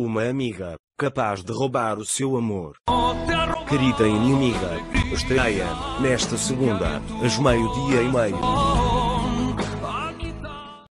Uma amiga, capaz de roubar o seu amor. Querida inimiga, estreia, nesta segunda, às 12:30.